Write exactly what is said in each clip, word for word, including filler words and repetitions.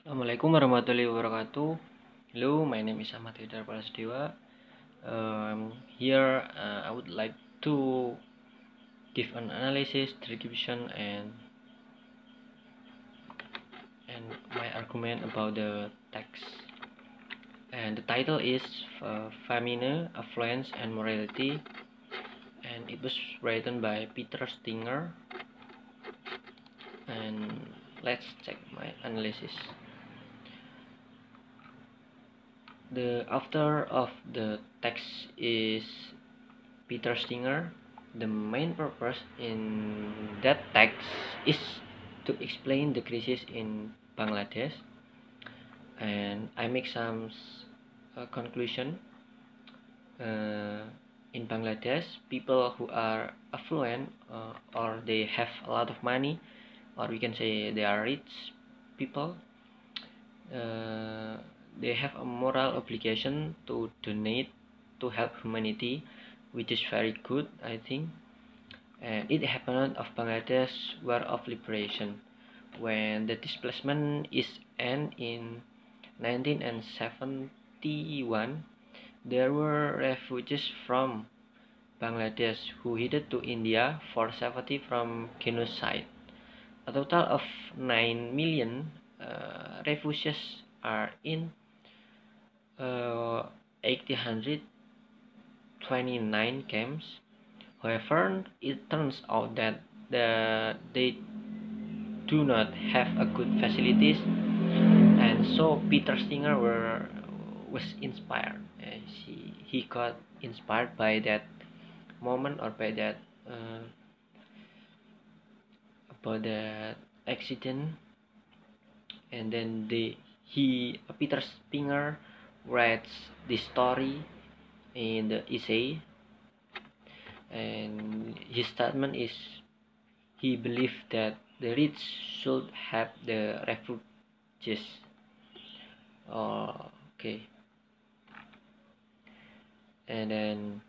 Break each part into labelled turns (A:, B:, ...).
A: Assalamualaikum warahmatullahi wabarakatuh. Hello, my name is Ahmad Hidar Prasetya. Um, here, uh, I would like to give an analysis, distribution, and and my argument about the text. And the title is uh, Famine, Affluence, and Morality, and it was written by Peter Stinger. And let's check my analysis. The author of the text is Peter Stinger. The main purpose in that text is to explain the crisis in Bangladesh, and I make some uh, conclusion. Uh, in Bangladesh, people who are affluent uh, or they have a lot of money, or we can say they are rich people, uh, they have a moral obligation to donate to help humanity, which is very good, I think. And it happened of Bangladesh War of Liberation when the displacement is end in nineteen seventy-one. There were refugees from Bangladesh who headed to India for safety from genocide. A total of nine million uh, refugees are in uh, eight hundred twenty-nine camps. However, it turns out that the, they do not have a good facilities, and so Peter Singer were was inspired. Uh, he he got inspired by that moment or by that uh, about that accident, and then the he Peter Singer writes this story in the essay, and his statement is he believed that the rich should help the refugees. Oh, okay. And then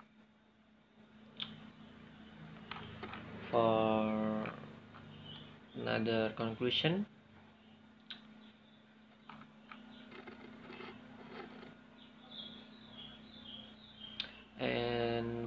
A: for another conclusion, and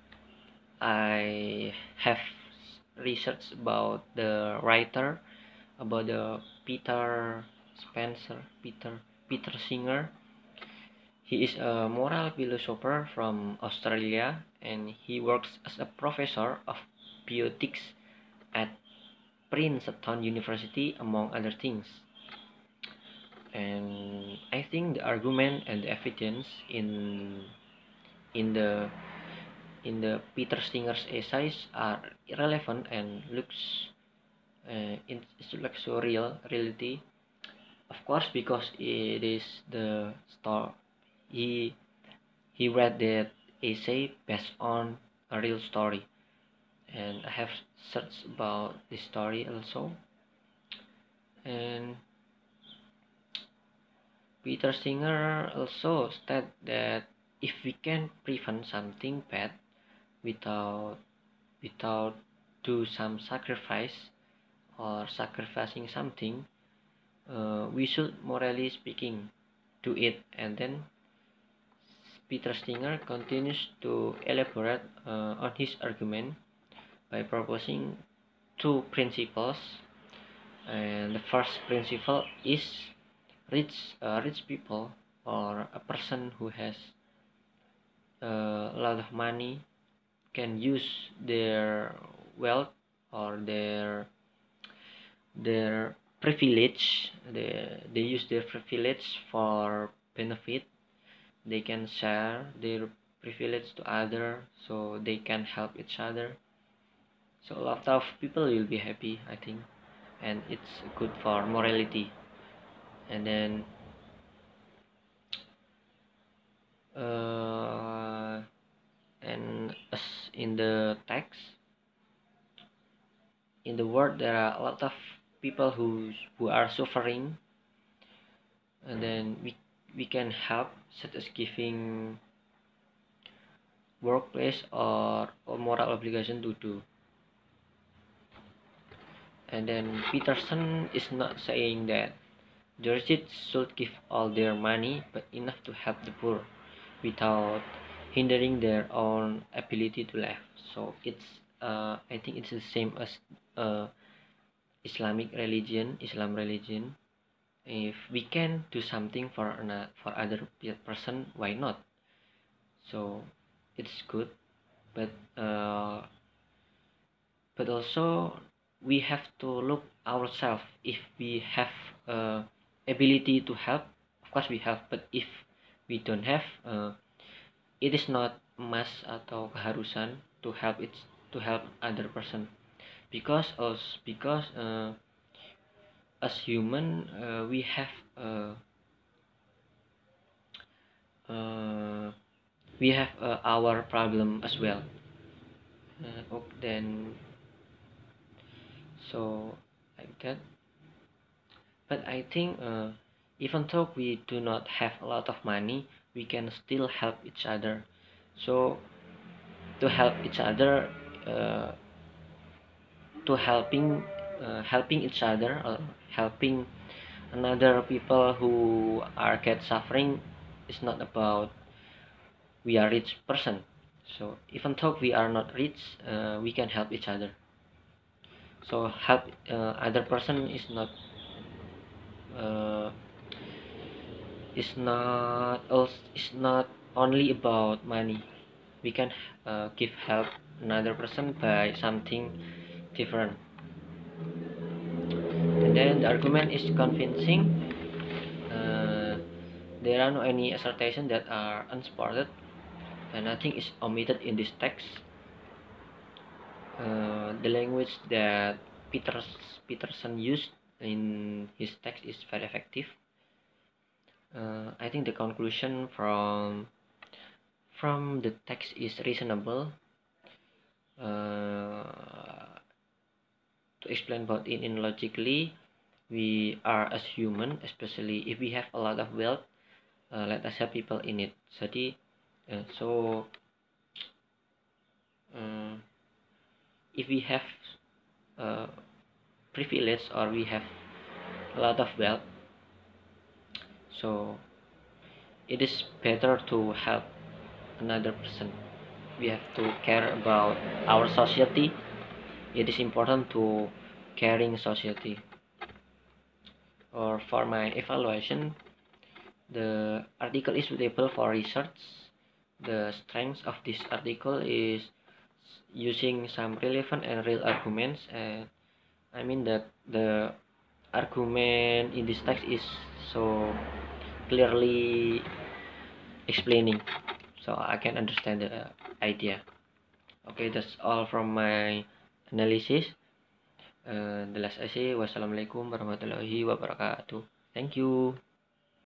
A: I have researched about the writer, about the Peter Spencer, Peter Peter Singer. He is a moral philosopher from Australia, and he works as a professor of bioethics at Princeton University, among other things. And I think the argument and the evidence in in the in the Peter Stinger's essays are irrelevant and looks uh, it looks so real reality. Of course, because it is the story. He he read that essay based on a real story, and I have searched about this story also. And Peter Singer also stated that if we can prevent something bad without without do some sacrifice or sacrificing something, uh, we should, morally speaking, do it. And then Peter Singer continues to elaborate uh, on his argument by proposing two principles. And the first principle is rich uh, rich people or a person who has uh, a lot of money can use their wealth or their their privilege. They, they use their privilege for benefit. They can share their privilege to other so they can help each other, so a lot of people will be happy, I think, and it's good for morality. And then uh, and as in the text, in the world there are a lot of people who who are suffering, and then we we can help, such as giving workplace or, or moral obligation to do. And then Peterson is not saying that The rich should give all their money, but enough to help the poor, without hindering their own ability to live. So it's uh, I think it's the same as uh, Islamic religion, Islam religion. If we can do something for an, for other person, why not? So it's good, but uh, but also we have to look ourselves. If we have uh, ability to help, of course we have, but if we don't have, uh, it is not must atau keharusan to help it, to help other person, because us because uh, as human, uh, we have uh, uh, we have uh, our problem as well. Uh, ok, then so like that. But I think uh, even though we do not have a lot of money, we can still help each other. So to help each other, uh, to helping uh, helping each other, or helping another people who are get suffering, is not about we are rich person. So even though we are not rich, uh, we can help each other. So help uh, other person is not uh, is not also is not only about money. We can uh, give help another person by something different. And then the argument is convincing. Uh, there are no any assertions that are unsupported, and nothing is omitted in this text. Uh, the language that Peters, Peterson used in his text is very effective. Uh, I think the conclusion from from the text is reasonable. Uh, to explain about it in logically, we are as human, especially if we have a lot of wealth, uh, let us help people in it. Jadi, uh, so uh, if we have uh, privilege, or we have a lot of wealth, so it is better to help another person. We have to care about our society. It is important to caring society. Or for my evaluation, the article is suitable for research. The strength of this article is using some relevant and real arguments, and I mean that the argument in this text is so clearly explaining, so I can understand the idea. Okay, that's all from my analysis. Uh, the last I say, wassalamualaikum warahmatullahi wabarakatuh. Thank you.